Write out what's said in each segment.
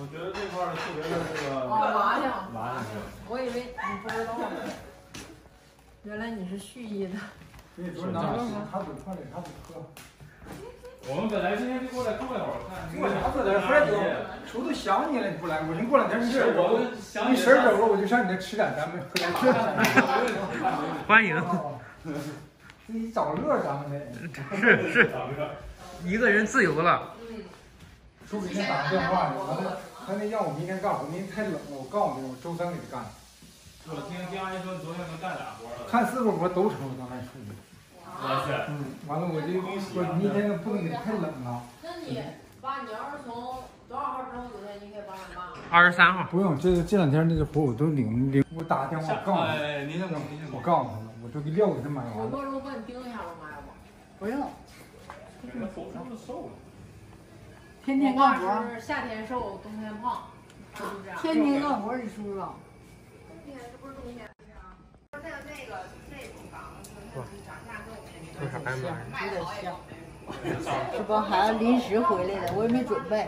我觉得这块儿特别的这个麻将， 我以为你不知道呢，原来你是蓄意的。 你说拿他不喝的，他不喝。 我们本来今天就过来坐一会儿看。 我啥子在这儿我都想你了，你不来，我说过两天你事儿我你事儿走了，我就上你那吃点，咱们喝点酒。 欢迎。 你找乐咱们得。 是，一个人自由了。 说给他打个电话呢，完了，他那让我明天干活，明天太冷了，我告诉你，我周三给他干。 我听阿姨说昨天能干俩活了。 看4个活都成，刚才出去。 哇塞！ 完了我就说明天不能给太冷了。 那你爸，你要是从多少号之后昨天你可以帮你妈 ？23号。 不用，这2天那个活我都领，我打电话告诉他。我告诉他了，我这个料给他买完了。 我过时候帮你盯一下吧，妈，要不？ 不用。 瘦了。 天天干活。 是夏天瘦，冬天胖，就这样。 天天干活，你知不知道？ 冬天这不是冬天是啊。那种岗子，涨价跟我们这啥玩意儿？ 有点像。是帮孩子临时回来的，我也没准备。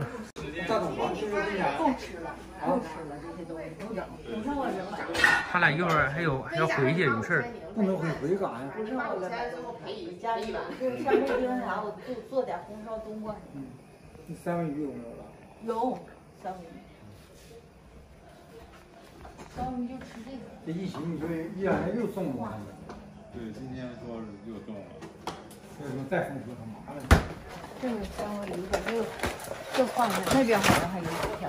够吃了，够吃了，这些东西不整，不剩我扔了。 他俩一会儿还要回去，有事儿。 不能回干呀？ 不剩我了，家里就是上飞机啥，我就做点红烧冬瓜。 你三文鱼有没有了？ 有三文鱼。三文鱼就吃这个。 这疫情，你说1、2天又中了。 对，今天说是又中了。 所以说再封锁他麻烦。 这个三文鱼的就放在那边，好像还有几条。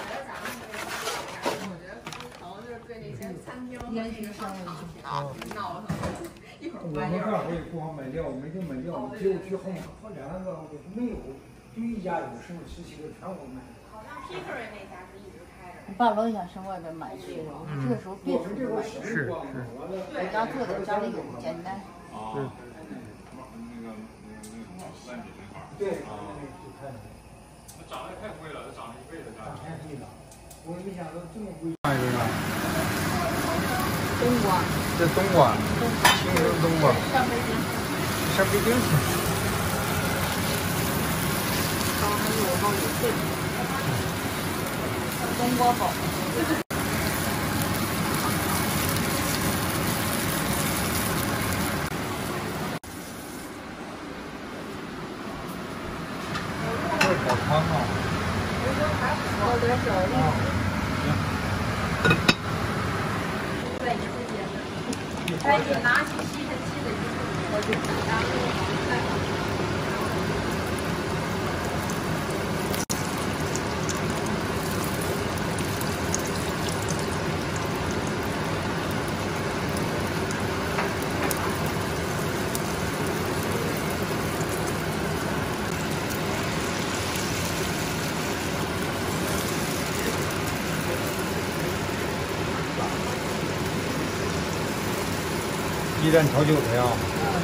烟熏三文鱼。 我们干活也不好买料，我没地买料，结果去后面好2、3个，我没有，就一家有，剩下17个全我买。 好像 Pickering 那家是一直开着。 你爸老想上外边买去了，这个时候别出去买。 是。 在家做点家里有简单。 对。 那涨得太贵了，这涨了1倍的价。 涨太贵了，我没想到这么贵。 冬瓜。 这冬瓜，青城冬瓜。上北京去。 刚还有好几岁。冬瓜宝。 好汤啊！ 倒点小料。 赶紧拿起吸尘器的我就然后再放。 鸡蛋炒韭菜啊！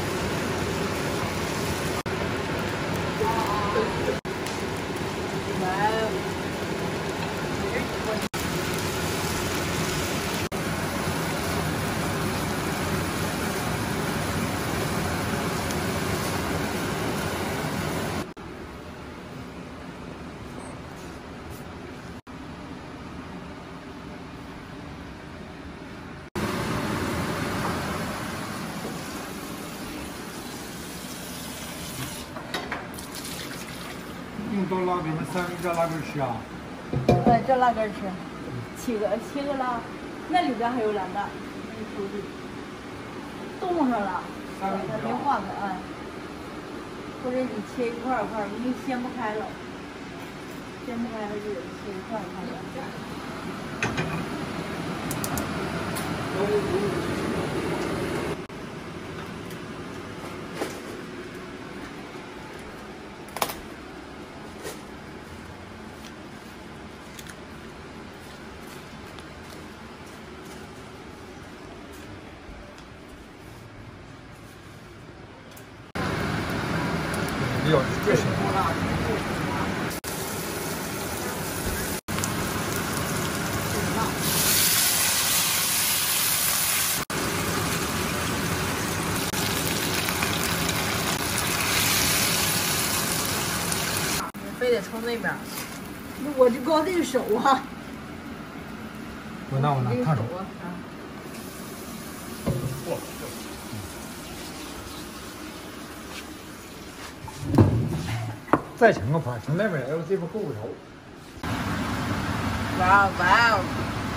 用刀拉给那三文鱼这拉根吃啊？ 对，这拉根吃，7个拉，那里边还有2个，出去冻上了，别化开啊。或者你切一块一块，因为掀不开了，掀不开了就得切一块一块的。 有这是。 非得冲那边。 我就光这个手啊， 我拿这个烫手。 手啊， 再请个盘，从那边来，我这边够不着。 哇哦哇哦！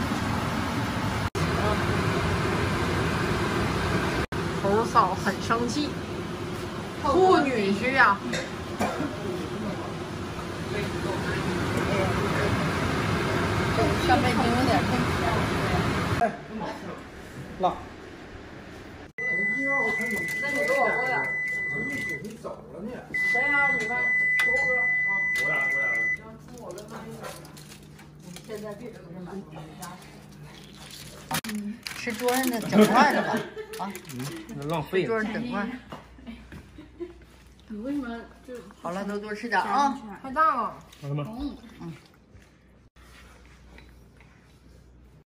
头嫂很生气，护女婿啊！ 上面挺有点太辣。 那你给我喝点。 你走了呢？ 谁呀？你们给我喝啊！ 我俩。 听我的妈呀！现在这不是满吃桌上的整块的吧？啊， 那浪费了。 桌上整块。 你为什么就好了，都多吃点啊！ 太大了。 好了吗？ 嗯。